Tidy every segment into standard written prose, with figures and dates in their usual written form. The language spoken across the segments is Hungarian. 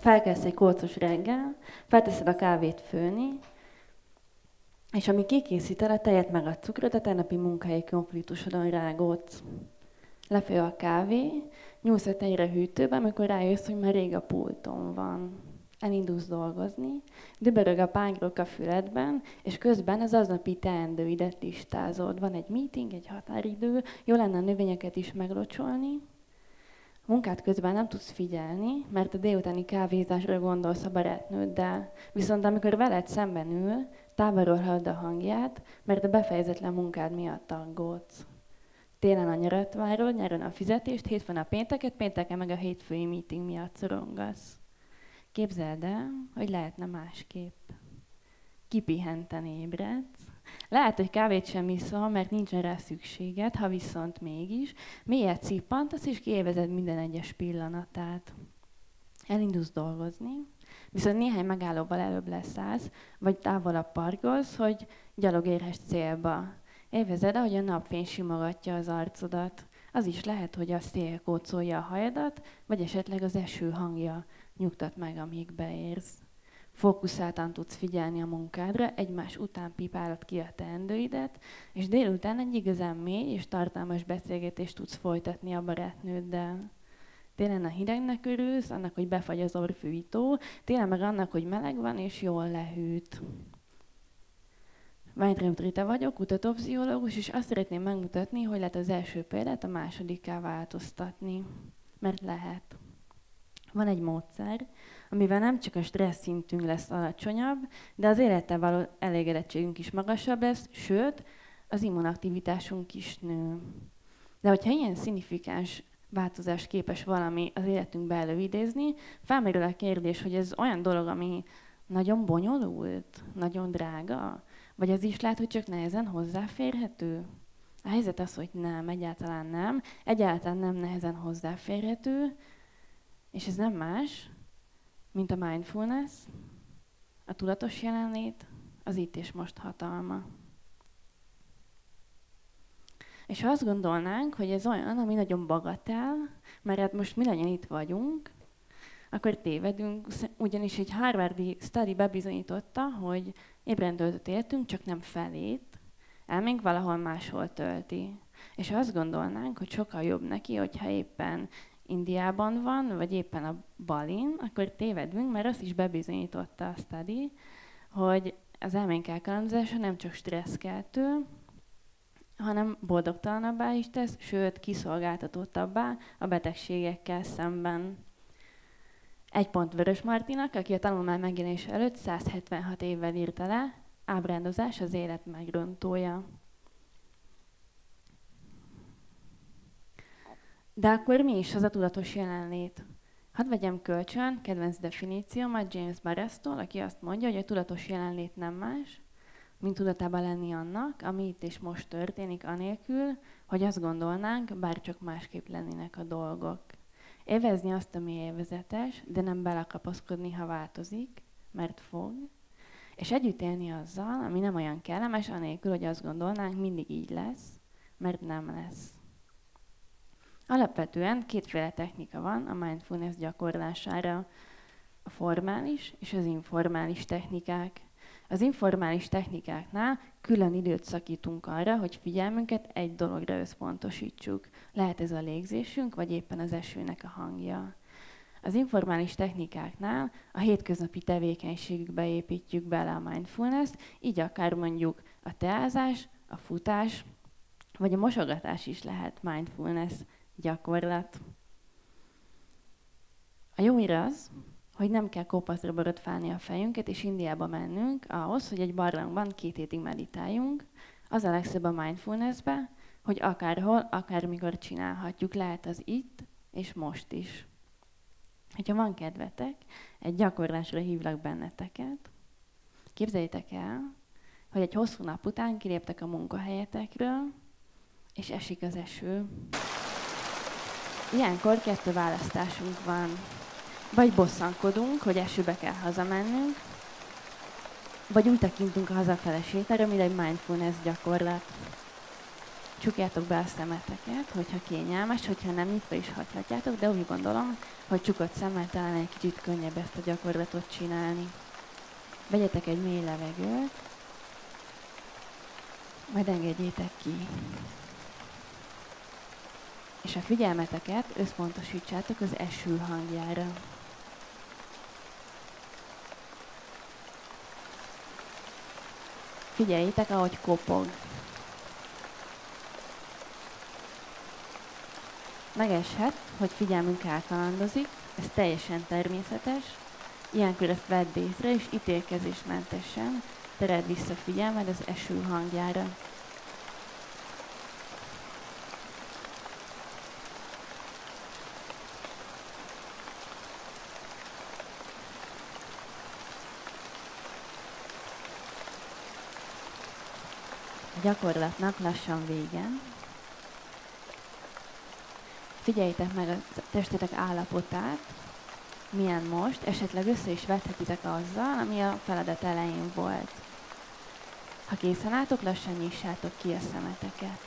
Felkelsz egy kócos reggel, felteszed a kávét főni, és ami kikészíted, a tejet meg a cukrot, a tegnapi munkahelyi konfliktusodon rágódsz. Lefoly a kávé, nyúlsz a tejre hűtőbe, amikor rájössz, hogy már rég a pulton van. Elindulsz dolgozni, dübörög a pányrok a füledben, és közben az aznapi teendőidet listázod. Van egy meeting, egy határidő, jó lenne a növényeket is meglocsolni. Munkád közben nem tudsz figyelni, mert a délutáni kávézásra gondolsz a barátnőddel. Viszont amikor veled szemben ül, távolról hallod a hangját, mert a befejezetlen munkád miatt aggódsz. Télen a nyarat várod, nyáron a fizetést, hétfőn a pénteket, pénteken meg a hétfői meeting miatt szorongasz. Képzeld el, hogy lehetne másképp. Kipihenten ébredsz. Lehet, hogy kávét sem iszol, mert nincsen rá szükséged, ha viszont mégis. Mélyet szippantasz, és kiélvezed minden egyes pillanatát. Elindulsz dolgozni, viszont néhány megállóval előbb leszállsz, vagy távolabb parkolsz, hogy gyalog érhess célba. Élvezed, ahogy a napfény simogatja az arcodat. Az is lehet, hogy a szél kócolja a hajadat, vagy esetleg az eső hangja nyugtat meg, amíg beérsz. Fókuszáltan tudsz figyelni a munkádra, egymás után pipálod ki a teendőidet, és délután egy igazán mély és tartalmas beszélgetést tudsz folytatni a barátnőddel. Télen a hidegnek örülsz, annak, hogy befagy az orrfűító, télen meg annak, hogy meleg van és jól lehűt. Weintraub Rita vagyok, kutatópszichológus, és azt szeretném megmutatni, hogy lehet az első példát a másodikká változtatni. Mert lehet. Van egy módszer, amivel nem csak a stressz szintünk lesz alacsonyabb, de az élettel való elégedettségünk is magasabb lesz, sőt, az immunaktivitásunk is nő. De hogyha ilyen szignifikáns változást képes valami az életünkbe előidézni, felmerül a kérdés, hogy ez olyan dolog, ami nagyon bonyolult, nagyon drága, vagy az is lehet, hogy csak nehezen hozzáférhető? A helyzet az, hogy nem, egyáltalán nem nehezen hozzáférhető, és ez nem más, mint a mindfulness, a tudatos jelenlét, az itt és most hatalma. És ha azt gondolnánk, hogy ez olyan, ami nagyon bagatel, mert hát most mindannyian itt vagyunk, akkor tévedünk, ugyanis egy harvardi study bebizonyította, hogy ébren töltött életünk csak nem felét, elménk valahol máshol tölti. És ha azt gondolnánk, hogy sokkal jobb neki, hogyha éppen Indiában van, vagy éppen a Balin, akkor tévedünk, mert azt is bebizonyította a study, hogy az elménk elkalandozása nem csak stresszkeltő, hanem boldogtalanabbá is tesz, sőt, kiszolgáltatottabbá a betegségekkel szemben. Egy pont Vörös Martinak, aki a tanulmány megjelenése előtt 176 évvel írta le, ábrándozás az élet megrontója. De akkor mi is az a tudatos jelenlét? Hadd vegyem kölcsön kedvenc definíciómat James Barrestól, aki azt mondja, hogy a tudatos jelenlét nem más, mint tudatában lenni annak, ami itt és most történik, anélkül, hogy azt gondolnánk, bár csak másképp lennének a dolgok. Élvezni azt, ami élvezetes, de nem belekapaszkodni, ha változik, mert fog, és együtt élni azzal, ami nem olyan kellemes, anélkül, hogy azt gondolnánk, mindig így lesz, mert nem lesz. Alapvetően kétféle technika van a mindfulness gyakorlására, a formális és az informális technikák. Az informális technikáknál külön időt szakítunk arra, hogy figyelmünket egy dologra összpontosítsuk. Lehet ez a légzésünk, vagy éppen az esőnek a hangja. Az informális technikáknál a hétköznapi tevékenységükbe építjük bele a mindfulness-t, így akár mondjuk a teázás, a futás, vagy a mosogatás is lehet mindfulness gyakorlat. A jó hír az, hogy nem kell kopaszra borotfálni a fejünket, és Indiába mennünk ahhoz, hogy egy barlangban 2 hétig meditáljunk. Az a legszebb a mindfulnessbe, hogy akárhol, akármikor csinálhatjuk, lehet az itt és most is. Ha van kedvetek, egy gyakorlásra hívlak benneteket. Képzeljétek el, hogy egy hosszú nap után kiléptek a munkahelyetekről, és esik az eső. Ilyenkor 2 választásunk van. Vagy bosszankodunk, hogy esőbe kell hazamennünk, vagy úgy tekintünk a hazafele sétára, mint egy mindfulness gyakorlat. Csukjátok be a szemeteket, hogyha kényelmes, hogyha nem, nyitva is hagyhatjátok, de úgy gondolom, hogy csukott szemmel talán egy kicsit könnyebb ezt a gyakorlatot csinálni. Vegyetek egy mély levegőt, majd engedjétek ki. És a figyelmeteket összpontosítsátok az eső hangjára. Figyeljétek, ahogy kopog. Megeshet, hogy figyelmünk elkalandozik, ez teljesen természetes. Ilyenkor ezt vedd észre, és ítélkezésmentesen tereld vissza figyelmed az eső hangjára. A gyakorlatnak lassan vége. Figyeljétek meg a testetek állapotát, milyen most, esetleg össze is vethetitek azzal, ami a feladat elején volt. Ha készen álltok, lassan nyissátok ki a szemeteket.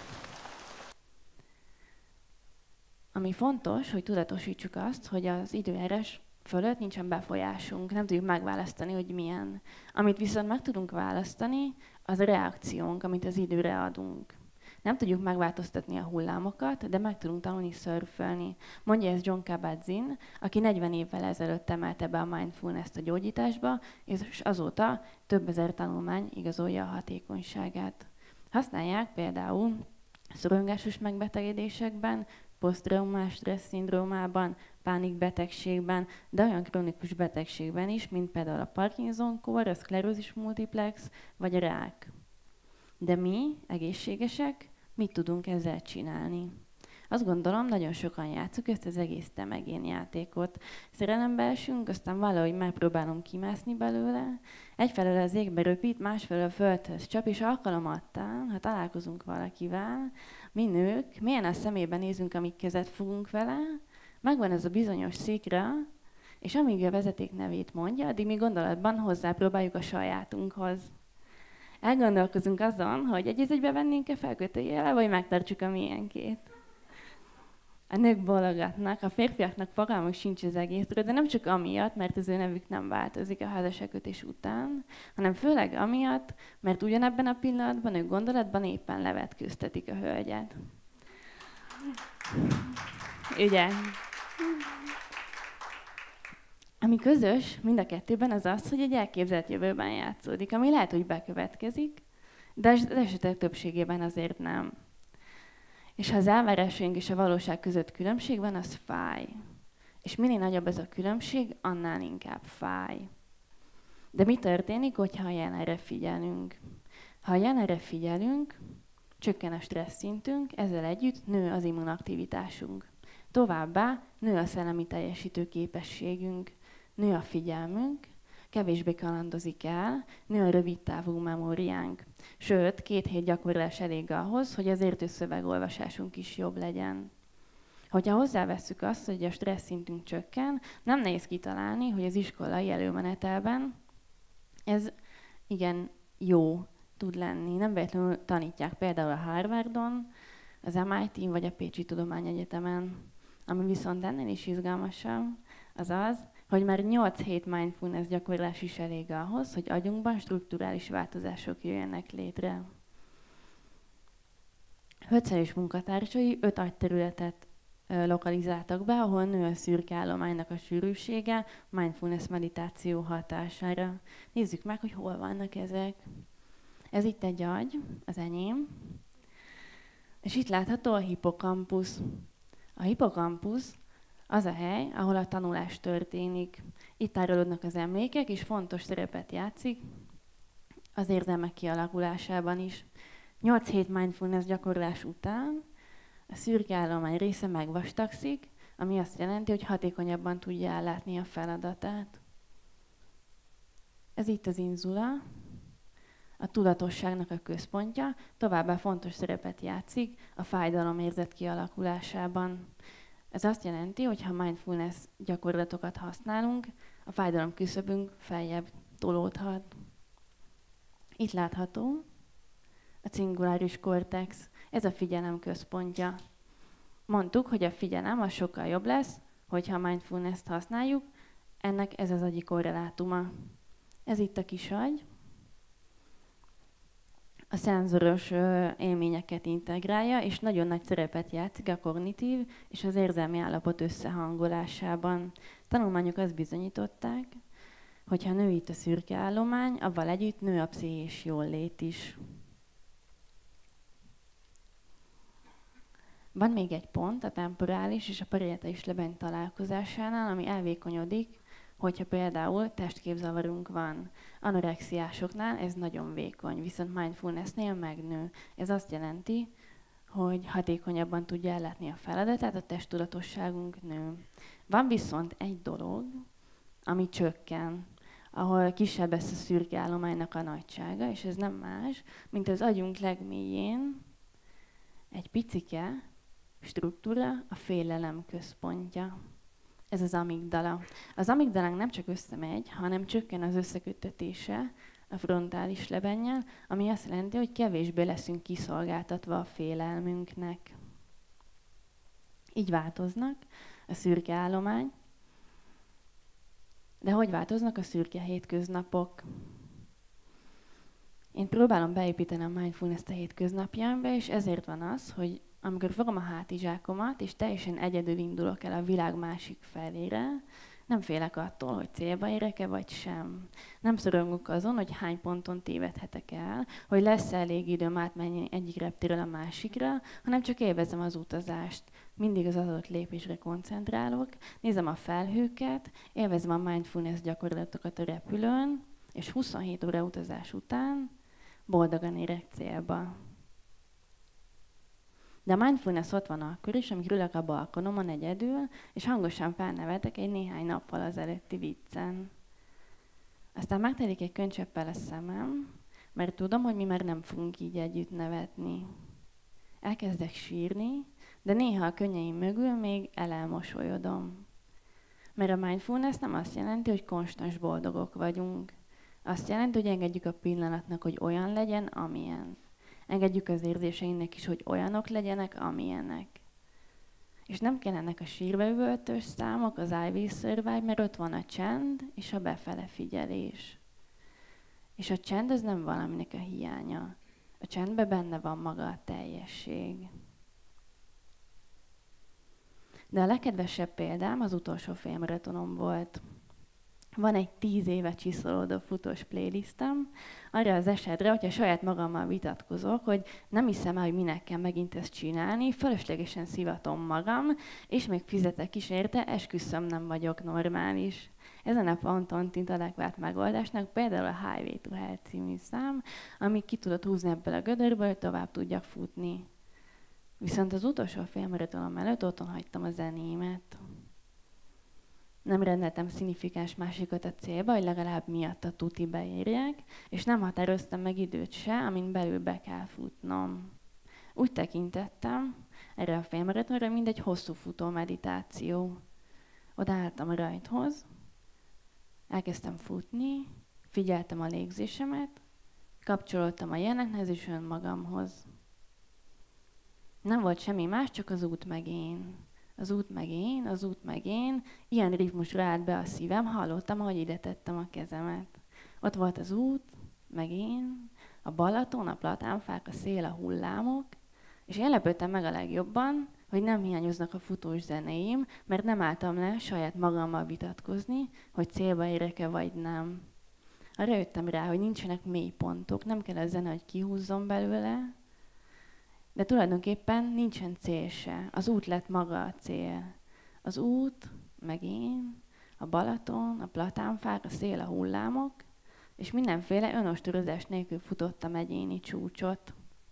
Ami fontos, hogy tudatosítsuk azt, hogy az időjárás fölött nincsen befolyásunk, nem tudjuk megválasztani, hogy milyen. Amit viszont meg tudunk választani, az a reakciónk, amit az időre adunk. Nem tudjuk megváltoztatni a hullámokat, de meg tudunk tanulni szörfölni. Mondja ez Jon Kabat-Zinn, aki 40 évvel ezelőtt emelte be a mindfulness-t a gyógyításba, és azóta több ezer tanulmány igazolja a hatékonyságát. Használják például szorongásos megbetegedésekben, posztraumás stressz szindrómában, pánikbetegségben, de olyan krónikus betegségben is, mint például a Parkinson-kór, a szklerózis multiplex vagy a rák. De mi, egészségesek, mit tudunk ezzel csinálni? Azt gondolom, nagyon sokan játszuk ezt az egész te-meg-én játékot. Szerelembe esünk, aztán valahogy megpróbálom kimászni belőle. Egyfelől az égbe röpít, másfelől a földhöz csap, és alkalomattán, ha találkozunk valakivel, mi nők, milyen a szemébe nézünk, amíg kezet fogunk vele, megvan ez a bizonyos szikra, és amíg a vezeték nevét mondja, addig mi gondolatban hozzápróbáljuk a sajátunkhoz. Elgondolkozunk azon, hogy egy-egybe vennénk-e felkötőjele, vagy megtartsuk a miénkét. A nők bólogatnak, a férfiaknak fogalmuk sincs az egészről, de nem csak amiatt, mert az ő nevük nem változik a házasságkötés után, hanem főleg amiatt, mert ugyanebben a pillanatban ők gondolatban éppen levetkőztetik a hölgyet. Ugye? Ami közös mind a kettőben az az, hogy egy elképzelt jövőben játszódik, ami lehet, hogy bekövetkezik, de az esetek többségében azért nem. És ha az elvárásaink és a valóság között különbség van, az fáj. És minél nagyobb ez a különbség, annál inkább fáj. De mi történik, hogyha a jelenre figyelünk? Ha a jelenre figyelünk, csökken a stressz szintünk, ezzel együtt nő az immunaktivitásunk. Továbbá nő a szellemi teljesítő képességünk, nő a figyelmünk, kevésbé kalandozik el, nő a rövidtávú memóriánk. Sőt, 2 hét gyakorlás elég ahhoz, hogy az értő szövegolvasásunk is jobb legyen. Hogyha hozzávesszük azt, hogy a stressz szintünk csökken, nem nehéz kitalálni, hogy az iskolai előmenetelben ez igen jó tud lenni. Nem véletlenül tanítják például a Harvardon, az MIT-n vagy a Pécsi Tudományegyetemen. Ami viszont ennél is izgalmasabb, az az, hogy már 8 hét mindfulness gyakorlás is elég ahhoz, hogy agyunkban strukturális változások jöjjenek létre. Höcel és munkatársai 5 agyterületet lokalizáltak be, ahol nő a szürke állománynak a sűrűsége mindfulness meditáció hatására. Nézzük meg, hogy hol vannak ezek. Ez itt egy agy, az enyém, és itt látható a hippokampusz. A hippokampusz az a hely, ahol a tanulás történik. Itt tárolódnak az emlékek, és fontos szerepet játszik az érzelmek kialakulásában is. 8 hét mindfulness gyakorlás után a szürke állomány része megvastagszik, ami azt jelenti, hogy hatékonyabban tudja ellátni a feladatát. Ez itt az inzula, a tudatosságnak a központja, továbbá fontos szerepet játszik a fájdalomérzet kialakulásában. Ez azt jelenti, hogy ha mindfulness gyakorlatokat használunk, a fájdalom küszöbünk feljebb tolódhat. Itt látható a cinguláris kortex. Ez a figyelem központja. Mondtuk, hogy a figyelem az sokkal jobb lesz, hogyha a mindfulness-t használjuk, ennek ez az agyi korrelátuma. Ez itt a kis agy. A szenzoros élményeket integrálja, és nagyon nagy szerepet játszik a kognitív és az érzelmi állapot összehangolásában. Tanulmányok azt bizonyították, hogyha nő itt a szürke állomány, avval együtt nő a pszichés jólét is. Van még egy pont a temporális és a parietális lebeny találkozásánál, ami elvékonyodik, hogyha például testképzavarunk van. Anorexiásoknál ez nagyon vékony, viszont mindfulnessnél megnő. Ez azt jelenti, hogy hatékonyabban tudja ellátni a feladatát, a testtudatosságunk nő. Van viszont egy dolog, ami csökken, ahol kisebb lesz a szürke állománynak a nagysága, és ez nem más, mint az agyunk legmélyén egy picike struktúra, a félelem központja. Ez az amigdala. Az amigdalánk nem csak összemegy, hanem csökken az összeköttetése a frontális lebennyel, ami azt jelenti, hogy kevésbé leszünk kiszolgáltatva a félelmünknek. Így változnak a szürke állomány. De hogy változnak a szürke hétköznapok? Én próbálom beépíteni a mindfulness-t a hétköznapjaimba, és ezért van az, hogy amikor fogom a hátizsákomat, és teljesen egyedül indulok el a világ másik felére, nem félek attól, hogy célba érek-e vagy sem. Nem szorongok azon, hogy hány ponton tévedhetek el, hogy lesz elég időm átmenni egyik reptéről a másikra, hanem csak élvezem az utazást. Mindig az adott lépésre koncentrálok, nézem a felhőket, élvezem a mindfulness gyakorlatokat a repülőn, és 27 óra utazás után boldogan érek célba. De a mindfulness ott van akkor is, amikor ülök a balkonomon egyedül, és hangosan felnevetek egy néhány nappal az előtti viccen. Aztán megtelik egy könycseppel a szemem, mert tudom, hogy mi már nem fogunk így együtt nevetni. Elkezdek sírni, de néha a könnyeim mögül még elmosolyodom. Mert a mindfulness nem azt jelenti, hogy konstans boldogok vagyunk. Azt jelenti, hogy engedjük a pillanatnak, hogy olyan legyen, amilyen. Engedjük az érzéseinknek is, hogy olyanok legyenek, amilyenek. És nem kellenek a sírva üvöltős számok, az I will survive, mert ott van a csend és a befele figyelés. És a csend az nem valaminek a hiánya. A csendben benne van maga a teljesség. De a legkedvesebb példám az utolsó félmaratonom volt. Van egy 10 éve csiszolódó futós playlistem, arra az esetre, hogyha saját magammal vitatkozok, hogy nem hiszem el, hogy minek kell megint ezt csinálni, fölöslegesen szivatom magam, és még fizetek is érte, esküszöm, nem vagyok normális. Ezen a ponton tűnt adekvát megoldásnak például a Highway to Hell című szám, ami ki tudott húzni ebből a gödörből, tovább tudjak futni. Viszont az utolsó félmaratonom előtt otthon hagytam a zenémet. Nem rendeltem szignifikáns másikat a célba, hogy legalább miatt a tuti beérjek, és nem határoztam meg időt se, amin belül be kell futnom. Úgy tekintettem erre a félmaratonra, mint egy hosszú futó meditáció. Odaálltam a rajthoz, elkezdtem futni, figyeltem a légzésemet, kapcsolódtam a jelenethez és önmagamhoz. Nem volt semmi más, csak az út meg én. Az út meg én, az út meg én, ilyen ritmusra állt be a szívem, hallottam, ahogy ide tettem a kezemet. Ott volt az út, meg én, a Balaton, a platánfák, a szél, a hullámok, és én lepődtem meg a legjobban, hogy nem hiányoznak a futós zenéim, mert nem álltam le saját magammal vitatkozni, hogy célba érek-e vagy nem. Arra jöttem rá, hogy nincsenek mélypontok, nem kell a zene, hogy kihúzzon belőle, de tulajdonképpen nincsen cél se. Az út lett maga a cél. Az út, meg én, a Balaton, a platánfák, a szél, a hullámok, és mindenféle önostörözés nélkül futottam egyéni csúcsot.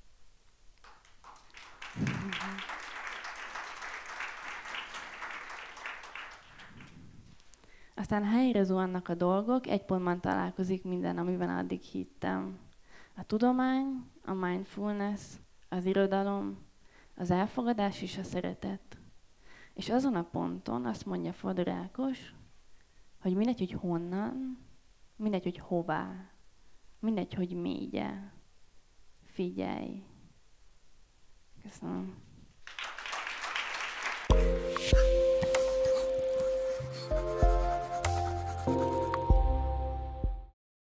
Aztán helyre zuhannak a dolgok, egy pontban találkozik minden, amiben addig hittem. A tudomány, a mindfulness, az irodalom, az elfogadás és a szeretet. És azon a ponton azt mondja Fodor Ákos, hogy mindegy, hogy honnan, mindegy, hogy hová, mindegy, hogy mégye, figyelj. Köszönöm.